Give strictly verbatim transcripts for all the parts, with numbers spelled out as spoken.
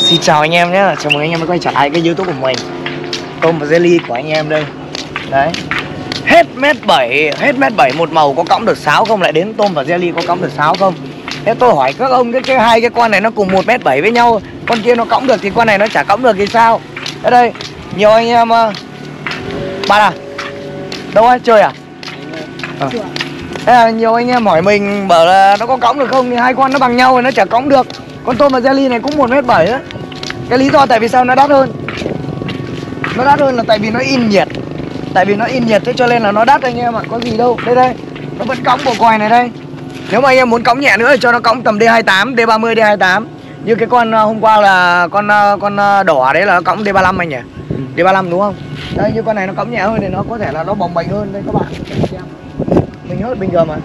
Xin chào anh em nhé, chào mừng anh em đã quay trở lại cái YouTube của mình. Tôm và jelly của anh em đây. Đấy. Hết mét bảy, hết mét bảy một màu có cõng được sáo không, lại đến tôm và jelly có cõng được sáo không? Thế tôi hỏi các ông, cái, cái hai cái con này nó cùng một mét bảy với nhau, con kia nó cõng được thì con này nó chả cõng được thì sao? Ở đây, nhiều anh em uh... bạn à? Đâu ai chơi à? À. Thế là nhiều anh em hỏi mình bảo là nó có cõng được không, thì hai con nó bằng nhau thì nó chả cõng được. Con tôm và jelly này cũng một mét bảy á. Cái lý do tại vì sao nó đắt hơn? Nó đắt hơn là tại vì nó in nhiệt. Tại vì nó in nhiệt thế cho nên là nó đắt anh em ạ. Có gì đâu. Đây đây, nó vẫn cõng bộ còi này đây. Nếu mà anh em muốn cõng nhẹ nữa thì cho nó cõng tầm D hai mươi tám, D ba mươi, D hai mươi tám. Như cái con hôm qua là con con đỏ đấy là nó cõng D ba mươi lăm anh nhỉ? D ba mươi lăm đúng không? Đây, như con này nó cõng nhẹ hơn thì nó có thể là nó bồng bềnh hơn. Đây các bạn xem. Mình hớt bình thường mà.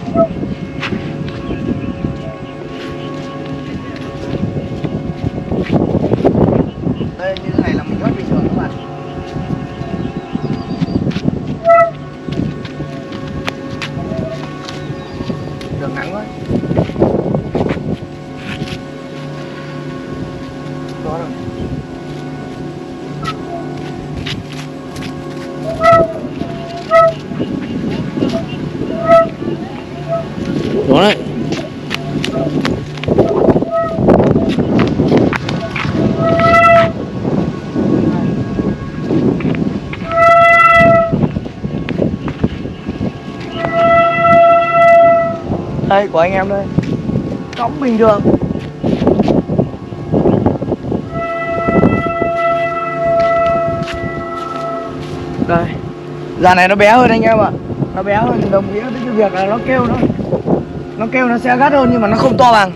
Đây, như thế này là mình hớt bình thường các bạn. Đường nắng quá. Có rồi. Đó đấy. Đây của anh em đây. Cõng bình thường. Đây. Dàn này nó bé hơn anh em ạ. Nó bé hơn thì đồng nghĩa với cái việc là nó kêu nó Nó kêu nó sẽ gắt hơn nhưng mà nó không to bằng.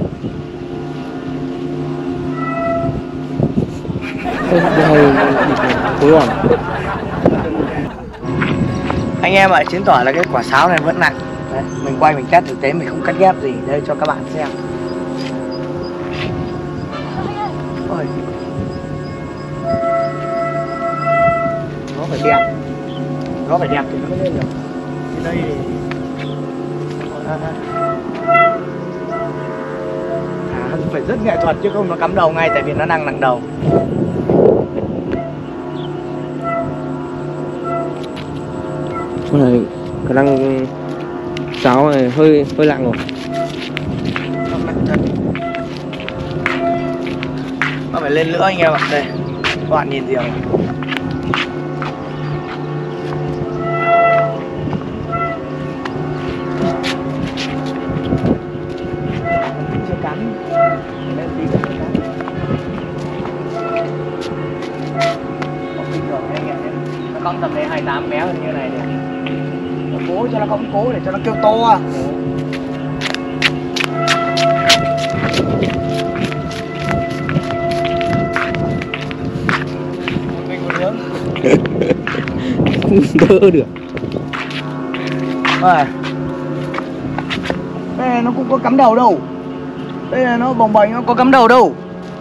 Anh em ạ, chứng tỏ là cái quả sáo này vẫn nặng. Đấy, mình quay mình test thực tế, mình không cắt ghép gì. Đây cho các bạn xem. Ôi. Nó phải đẹp. Nó phải đẹp thì nó mới lên được. Thì đây thì... À, phải rất nghệ thuật chứ không nó cắm đầu ngay tại vì nó đang nặng đầu. Con này khả năng sáo này hơi hơi nặng rồi. Nó nặng thật. Nó phải lên nữa anh em ạ. Đây, các bạn nhìn gì không? Chưa cắn. Lên tí nữa chưa cắn. Không bình thường anh em nhé. Nó cong tầm D hai mươi tám bé hơn như này nè. Nó cố cho nó cong cố để cho nó kêu to. Không đỡ được. À. Đây này, nó cũng có cắm đầu đâu. Đây là nó bồng bềnh, nó có cắm đầu đâu.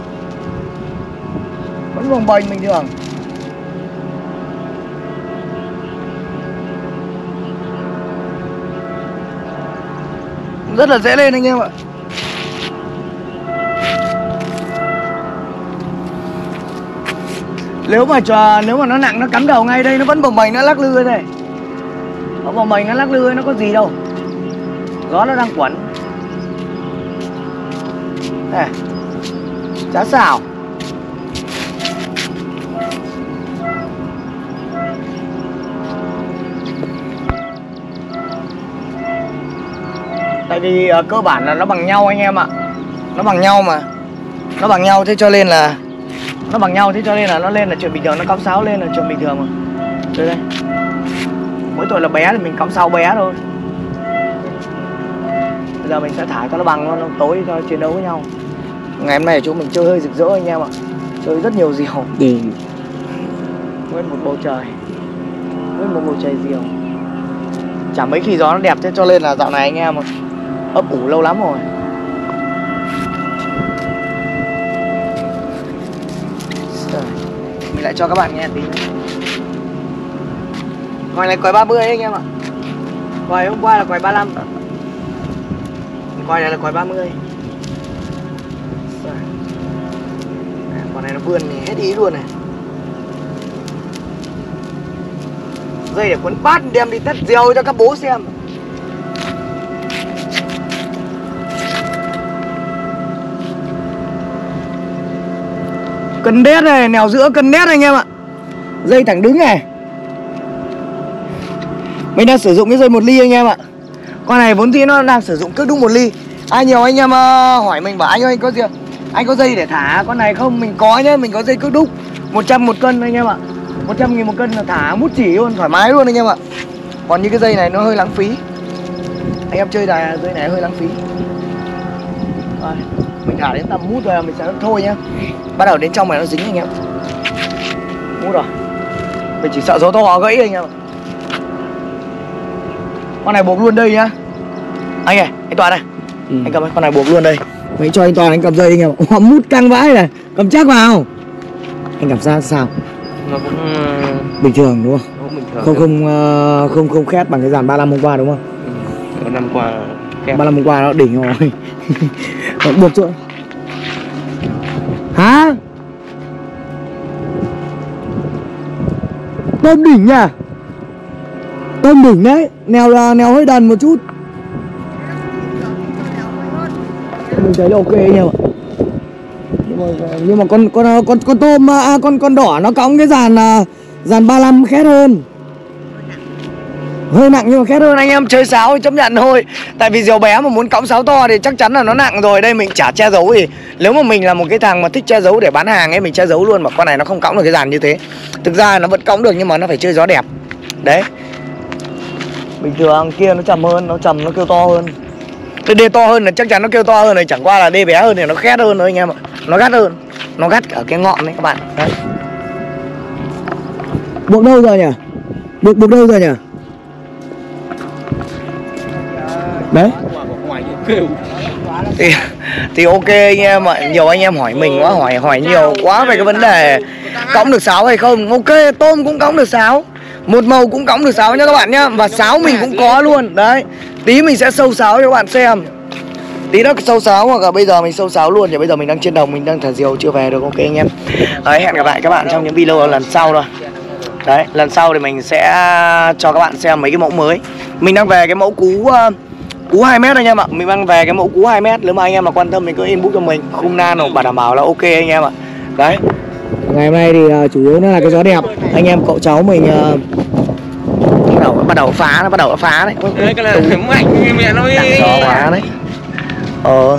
Vẫn bồng bềnh bình thường. Rất là dễ lên anh em ạ. Nếu mà cho nếu mà nó nặng nó cắm đầu ngay đây nó vẫn bồng bềnh, nó lắc lư đây. Nó bồng bềnh nó lắc lư ấy, nó có gì đâu. Gió nó đang quẩn. Này. Chả xảo. Tại vì uh, cơ bản là nó bằng nhau anh em ạ. Nó bằng nhau mà. Nó bằng nhau thế cho nên là Nó bằng nhau thế cho nên là nó lên là chuyện bình thường. Nó cõng sáo lên là chuyện bình thường mà. Đây đây. Mỗi tội là bé thì mình cõng sáo bé thôi. Bây giờ mình sẽ thả cho nó bằng nó tối cho chiến đấu với nhau. Ngày hôm nay ở chỗ mình chơi hơi rực rỡ anh em ạ. Chơi rất nhiều diều. Để Nguyên một bầu trời. Nguyên một bầu trời diều. Chả mấy khi gió nó đẹp thế cho nên là dạo này anh em ấp ủ lâu lắm rồi. Mình lại cho các bạn nghe tí nữa. Còi này còi ba mươi đấy anh em ạ. Còi hôm qua là còi ba mươi lăm. Còi này là còi ba mươi. này nó vươn thì hết ý luôn này. Dây để quấn bát đem đi test rêu cho các bố xem. Cân đét này, nèo giữa cân đét anh em ạ. Dây thẳng đứng này. Mình đang sử dụng cái dây một ly anh em ạ. Con này vốn dĩ nó đang sử dụng cước đúc một ly. Ai nhiều anh em uh, hỏi mình bảo anh ơi anh có gì anh có dây để thả con này không? Mình có nhá, mình có dây cước đúc một trăm một cân anh em ạ. Một trăm nghìn một cân là thả mút chỉ luôn, thoải mái luôn anh em ạ. Còn như cái dây này nó hơi lãng phí. Anh em chơi đài dây này hơi lãng phí. Rồi, mình thả đến tầm mút rồi mình sẽ thôi nhá. Bắt đầu đến trong này nó dính anh em. Mút rồi. Mình chỉ sợ gió to gãy anh em ạ. Con này buộc luôn đây nhá. Anh ơi, anh Toàn này. Ừ. Anh cầm con này buộc luôn đây. Mình cho anh Toàn anh cầm dây anh em ạ. Họ mút căng vãi này, cầm chắc vào. Anh cảm giác sao? Nó cũng bình thường đúng không? Nó cũng bình thường. Không không uh, không không khét bằng cái dàn ba mươi lăm hôm qua đúng không? Ừ. Năm qua khét. ba mươi lăm hôm qua nó đỉnh rồi. Buộc chỗ. Hả? Tôm đỉnh nha. Tôm đỉnh đấy, nèo là nèo hơi đần một chút. Mình thấy là ok anh em ạ. Nhưng mà, nhưng mà con con con con tôm à, con con đỏ nó cõng cái dàn dàn ba mươi lăm khét hơn. Hơi nặng nhưng mà khét hơn, anh em chơi sáo thì chấp nhận thôi. Tại vì diều bé mà muốn cõng sáo to thì chắc chắn là nó nặng rồi. Đây mình chả che giấu thì nếu mà mình là một cái thằng mà thích che giấu để bán hàng ấy, mình che giấu luôn mà con này nó không cõng được cái dàn như thế. Thực ra nó vẫn cõng được nhưng mà nó phải chơi gió đẹp. Đấy. Bình thường kia nó trầm hơn, nó trầm nó kêu to hơn. Cái đê to hơn là chắc chắn nó kêu to hơn này, chẳng qua là đê bé hơn thì nó khét hơn thôi anh em ạ. Nó gắt hơn. Nó gắt ở cái ngọn đấy các bạn. Đấy. Buộc đâu rồi nhỉ? Buộc buộc đâu rồi nhỉ? Đấy. Thì, thì ok anh em ạ. Nhiều anh em hỏi mình quá, hỏi hỏi nhiều quá về cái vấn đề cõng được sáo hay không. Ok, tôm cũng cõng được sáo, một màu cũng cõng được sáo nha các bạn nhá. Và sáo mình cũng có luôn. Đấy. Tí mình sẽ sâu sáo cho các bạn xem. Tí nó sâu sáo hoặc là bây giờ mình sâu sáo luôn. Thì bây giờ mình đang trên đồng, mình đang thả diều chưa về được. Ok anh em. Đấy, hẹn gặp lại các bạn trong những video lần sau thôi. Đấy, lần sau thì mình sẽ cho các bạn xem mấy cái mẫu mới. Mình đang về cái mẫu cú uh, cú hai mét anh em ạ. Mình đang về cái mẫu cú hai mét. Nếu mà anh em mà quan tâm mình cứ inbox cho mình. Khung nano và đảm bảo là ok anh em ạ. Đấy. Ngày hôm nay thì uh, chủ yếu nó là cái gió đẹp. Anh em cậu cháu mình uh, bắt đầu bắt đầu phá nó bắt đầu phá đấy. Đấy cái là mạnh mẹ nó gió quá đấy. Ờ.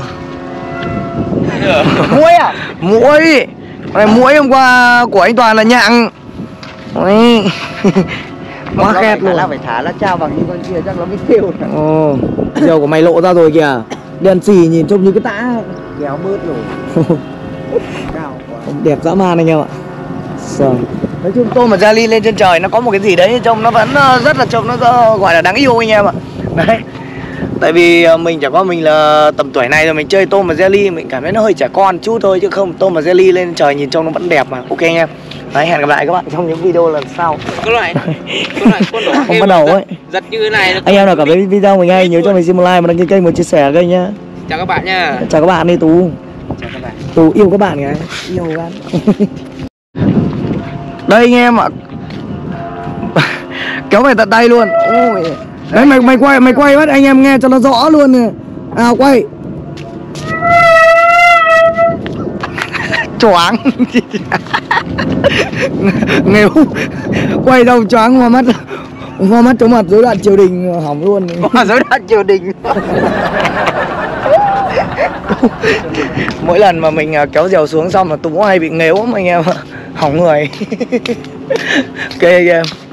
Muỗi à? Muỗi. Con này muỗi hôm qua của anh Toàn là nhặng. Ôi. Quá khét luôn. Là phải thả nó trao bằng như con kia chắc nó mới kêu. Ồ. Diều của mày lộ ra rồi kìa. Đen xì nhìn trông như cái tã. Kéo bớt rồi. Cao quá. Đẹp dã man anh em ạ. Rồi. Nói chung tôm mà Jali lên trên trời nó có một cái gì đấy trông nó vẫn rất là trông nó gọi là đáng yêu anh em ạ. Đấy. Tại vì mình chẳng qua mình là tầm tuổi này rồi mình chơi tôm và jelly mình cảm thấy nó hơi trẻ con chút thôi, chứ không tôm và jelly lên trời nhìn trông nó vẫn đẹp mà. Ok anh em. Đấy, hẹn gặp lại các bạn trong những video lần sau. Có loại có loại con đỏ không bắt đầu ấy. Giật như thế này. Anh em nào cảm thấy video mình hay nhớ cho mình xin một like và đăng ký kênh và chia sẻ kênh nhá. Chào các bạn nha. Chào các bạn đi Tú. Chào các bạn. Tú yêu các bạn kìa. Yêu các bạn. Đây anh em ạ. Kéo về tận tay luôn. Ôi. Đấy mày mày quay mày quay bắt anh em nghe cho nó rõ luôn nè. À quay. Choáng. Nghêu. Quay đâu choáng hoa mắt. Hoa mắt chóng mặt rối loạn triều đình hỏng luôn. Hoa rối loạn triều đình. Mỗi lần mà mình kéo diều xuống xong là Tú hay bị nghếu anh em. Hỏng người. Ok anh em.